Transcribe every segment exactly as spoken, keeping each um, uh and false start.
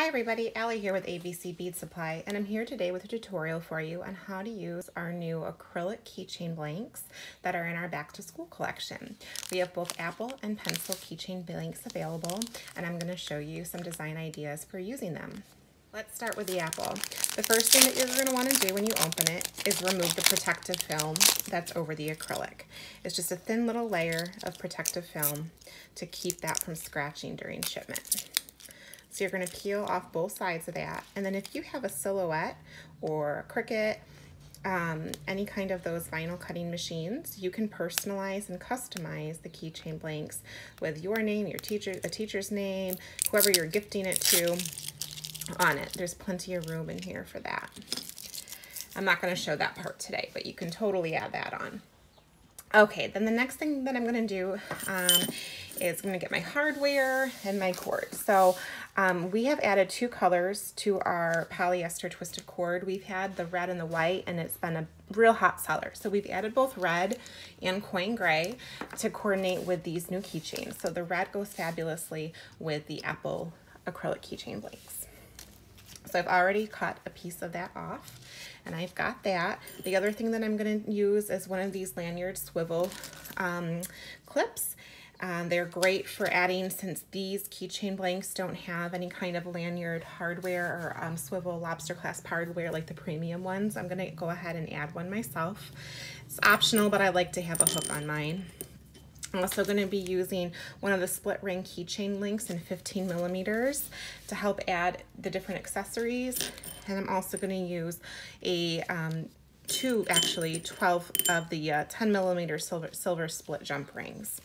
everybody, Allie here with A B C Bead Supply, and I'm here today with a tutorial for you on how to use our new acrylic keychain blanks that are in our back to school collection. We have both apple and pencil keychain blanks available, and I'm going to show you some design ideas for using them. Let's start with the apple. The first thing that you're going to want to do when you open it is remove the protective film that's over the acrylic. It's just a thin little layer of protective film to keep that from scratching during shipment. So you're going to peel off both sides of that, and then if you have a Silhouette or a Cricut, um, any kind of those vinyl cutting machines, you can personalize and customize the keychain blanks with your name, your teacher, the teacher's name, whoever you're gifting it to on it. There's plenty of room in here for that. I'm not going to show that part today, but you can totally add that on. Okay, then the next thing that I'm going to do um, is going to get my hardware and my cord. So um, we have added two colors to our polyester twisted cord. We've had the red and the white, and it's been a real hot seller. So we've added both red and coin gray to coordinate with these new keychains. So the red goes fabulously with the apple acrylic keychain blanks. So I've already cut a piece of that off, and I've got that. The other thing that I'm going to use is one of these lanyard swivel um, clips. Um, they're great for adding, since these keychain blanks don't have any kind of lanyard hardware or um, swivel lobster clasp hardware like the premium ones. I'm going to go ahead and add one myself. It's optional, but I like to have a hook on mine. I'm also going to be using one of the split ring keychain links in fifteen millimeters to help add the different accessories. And I'm also going to use a um, two, actually, twelve of the uh, ten millimeter silver, silver split jump rings.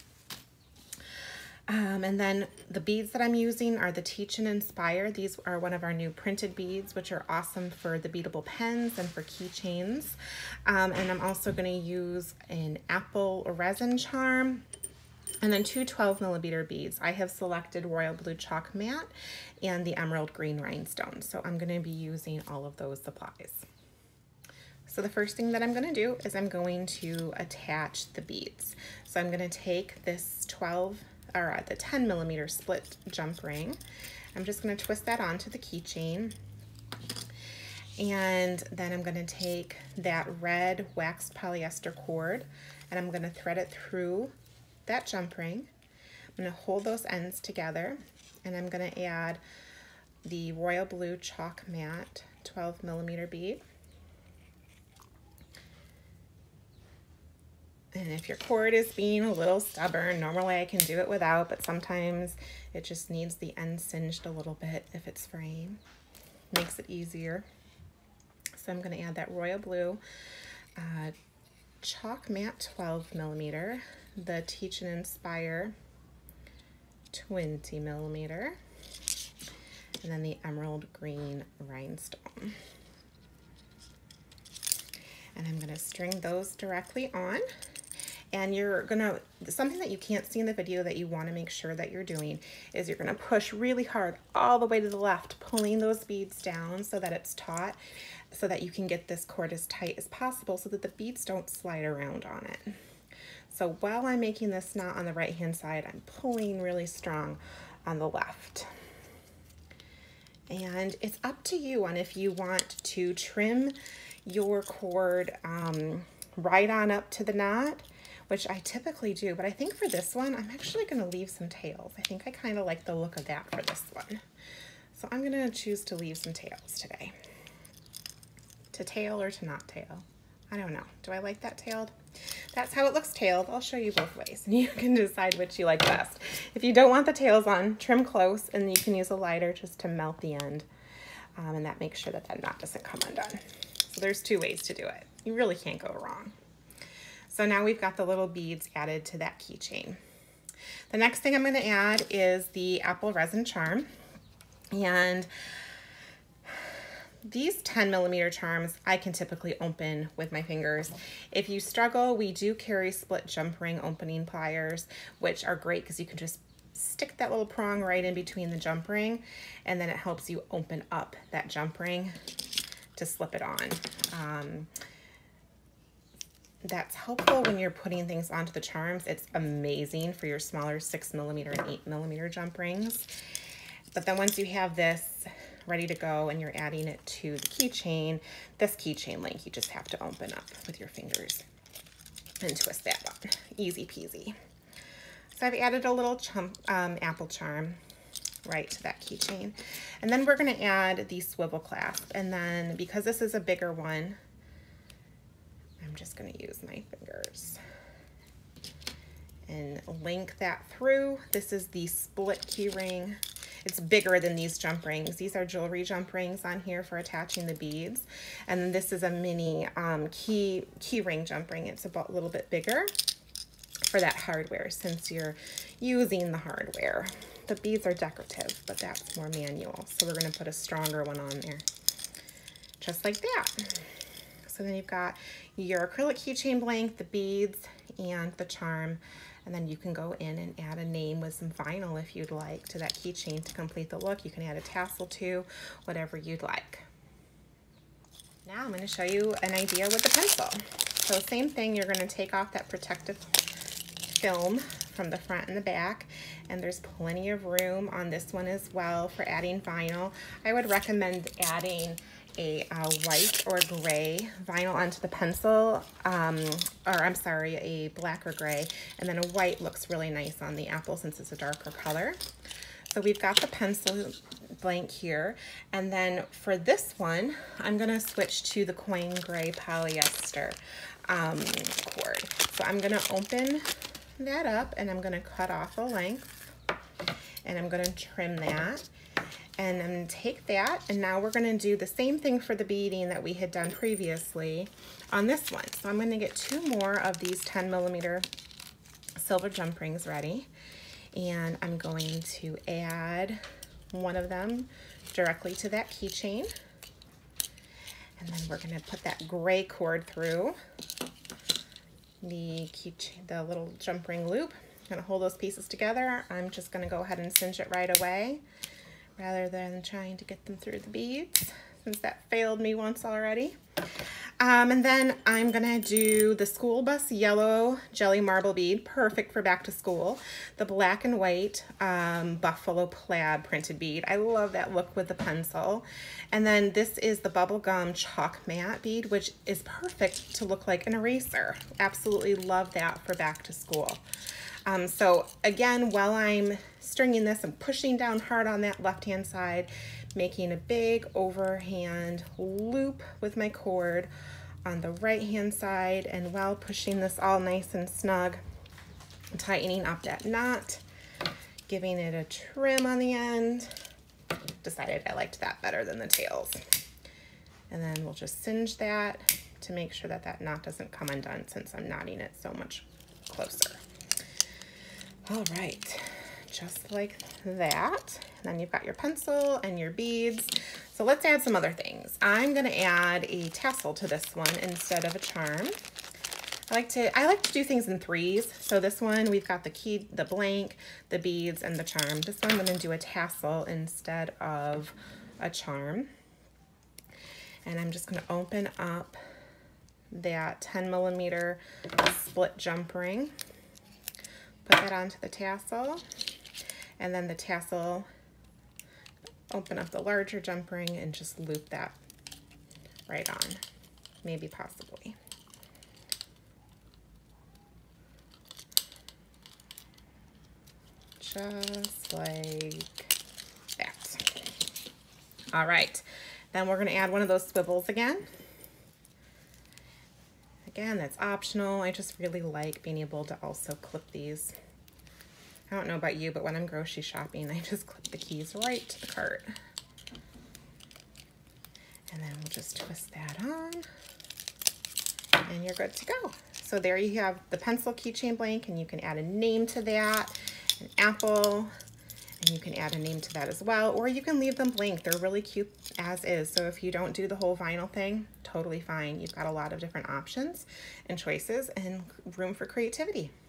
Um, and then the beads that I'm using are the Teach and Inspire. These are one of our new printed beads, which are awesome for the beadable pens and for keychains. Um, and I'm also going to use an apple resin charm, and then two twelve millimeter beads. I have selected Royal Blue Chalk Matte and the Emerald Green Rhinestone. So I'm going to be using all of those supplies. So the first thing that I'm going to do is I'm going to attach the beads. So I'm going to take this twelve or uh, the ten millimeter split jump ring. I'm just going to twist that onto the keychain. And then I'm going to take that red waxed polyester cord, and I'm going to thread it through that jump ring. I'm going to hold those ends together, and I'm going to add the Royal Blue Chalk Matte twelve millimeter bead. And if your cord is being a little stubborn, normally I can do it without, but sometimes it just needs the end singed a little bit if it's fraying. Makes it easier. So I'm going to add that Royal Blue uh, Chalk Matte twelve millimeter, the Teach and Inspire twenty millimeter, and then the Emerald Green Rhinestone. And I'm going to string those directly on. And you're gonna, something that you can't see in the video that you wanna make sure that you're doing is you're gonna push really hard all the way to the left, pulling those beads down so that it's taut, so that you can get this cord as tight as possible so that the beads don't slide around on it. So while I'm making this knot on the right hand side, I'm pulling really strong on the left. And it's up to you on if you want to trim your cord um, right on up to the knot, which I typically do, but I think for this one, I'm actually going to leave some tails. I think I kind of like the look of that for this one. So I'm going to choose to leave some tails today. To tail or to not tail? I don't know. Do I like that tailed? That's how it looks tailed. I'll show you both ways, and you can decide which you like best. If you don't want the tails on, trim close, and you can use a lighter just to melt the end, um, and that makes sure that that knot doesn't come undone. So there's two ways to do it. You really can't go wrong. So now we've got the little beads added to that keychain. The next thing I'm going to add is the apple resin charm. And these ten millimeter charms I can typically open with my fingers. If you struggle, we do carry split jump ring opening pliers, which are great because you can just stick that little prong right in between the jump ring, and then it helps you open up that jump ring to slip it on. Um, That's helpful when you're putting things onto the charms. It's amazing for your smaller six millimeter and eight millimeter jump rings. But then once you have this ready to go and you're adding it to the keychain, this keychain link, you just have to open up with your fingers and twist that up. Easy peasy. So I've added a little chump, um, apple charm right to that keychain. And then we're gonna add the swivel clasp. And then because this is a bigger one, I'm just gonna use my fingers and link that through. This is the split key ring. It's bigger than these jump rings. These are jewelry jump rings on here for attaching the beads. And then this is a mini um, key, key ring jump ring. It's about a little bit bigger for that hardware since you're using the hardware. The beads are decorative, but that's more manual. So we're gonna put a stronger one on there, just like that. So then you've got your acrylic keychain blank, the beads, and the charm. And then you can go in and add a name with some vinyl if you'd like to that keychain to complete the look. You can add a tassel too, whatever you'd like. Now I'm gonna show you an idea with the pencil. So same thing, you're gonna take off that protective film from the front and the back, and there's plenty of room on this one as well for adding vinyl. I would recommend adding a uh, white or gray vinyl onto the pencil, um, or I'm sorry, a black or gray, and then a white looks really nice on the apple since it's a darker color. So we've got the pencil blank here, and then for this one, I'm gonna switch to the coin gray polyester um, cord. So I'm gonna open that up and I'm gonna cut off a length and I'm gonna trim that. And I'm gonna take that, and now we're gonna do the same thing for the beading that we had done previously on this one. So I'm gonna get two more of these ten millimeter silver jump rings ready, and I'm going to add one of them directly to that keychain. And then we're gonna put that gray cord through the keychain, the little jump ring loop. I'm gonna hold those pieces together. I'm just gonna go ahead and cinch it right away, rather than trying to get them through the beads, since that failed me once already. Um, and then I'm gonna do the school bus yellow jelly marble bead, perfect for back to school. The black and white um, buffalo plaid printed bead. I love that look with the pencil. And then this is the bubblegum chalk matte bead, which is perfect to look like an eraser. Absolutely love that for back to school. Um, so again, while I'm stringing this, I'm pushing down hard on that left-hand side, making a big overhand loop with my cord on the right-hand side, and while pushing this all nice and snug, tightening up that knot, giving it a trim on the end. Decided I liked that better than the tails. And then we'll just singe that to make sure that that knot doesn't come undone since I'm knotting it so much closer. All right, just like that. And then you've got your pencil and your beads. So let's add some other things. I'm gonna add a tassel to this one instead of a charm. I like to I like to do things in threes. So this one, we've got the key, the blank, the beads, and the charm. This one I'm gonna do a tassel instead of a charm. And I'm just gonna open up that ten millimeter split jump ring. Put that onto the tassel, and then the tassel, open up the larger jump ring and just loop that right on, maybe possibly. Just like that. All right, then we're gonna add one of those swivels again. Again, that's optional. I just really like being able to also clip these. I don't know about you, but when I'm grocery shopping, I just clip the keys right to the cart. And then we'll just twist that on, and you're good to go. So there you have the pencil keychain blank, and you can add a name to that, an apple, and you can add a name to that as well, or you can leave them blank. They're really cute as is. So if you don't do the whole vinyl thing, totally fine. You've got a lot of different options and choices and room for creativity.